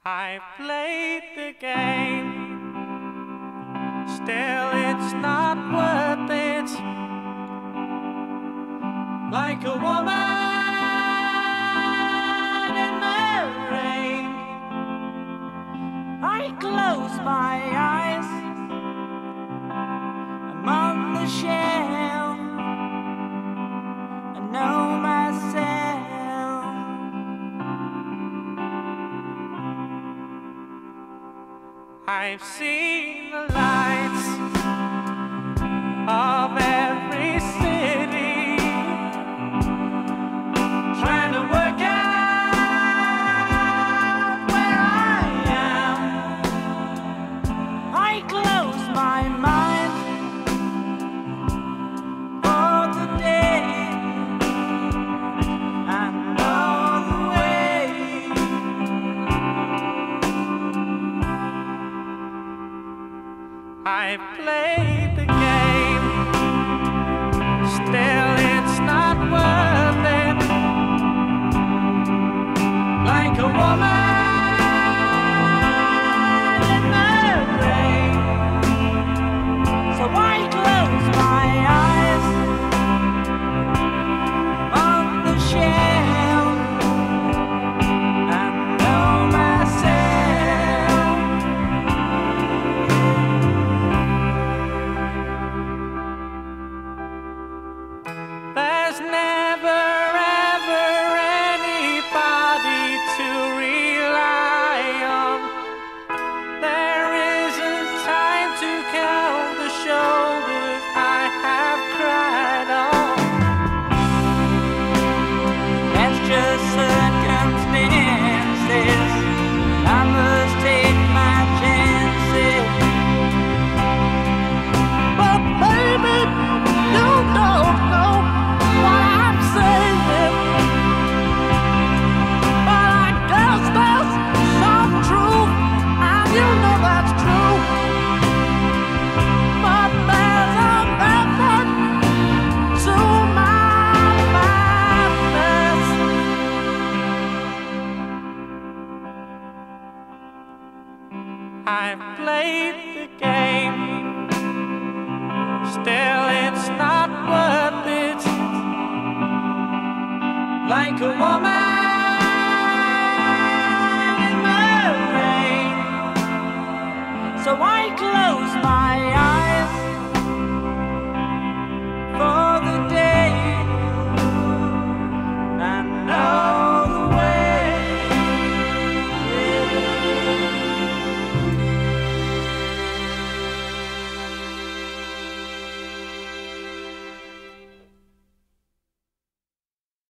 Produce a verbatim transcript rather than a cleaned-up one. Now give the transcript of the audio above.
I played the game, still it's not worth it. Like a woman in the rain, I close my eyes, I'm on the shelf, I know myself. I've seen the lights of every city, trying to work out where I am. I close my mind for the day, I know the way. I played the game, still it's not worth it. Like a woman in the rain, so I close my eyes on the shelf, I know myself. There's never ever anybody to rely on. There isn't time to count the shoulders I have cried on. That's just circumstances, I must take my chances. But baby, you don't know what I'm saying, but I guess there's some truth, and you know that's true. But there's a method to my madness. I've played the game, still it's not worth it. Like a woman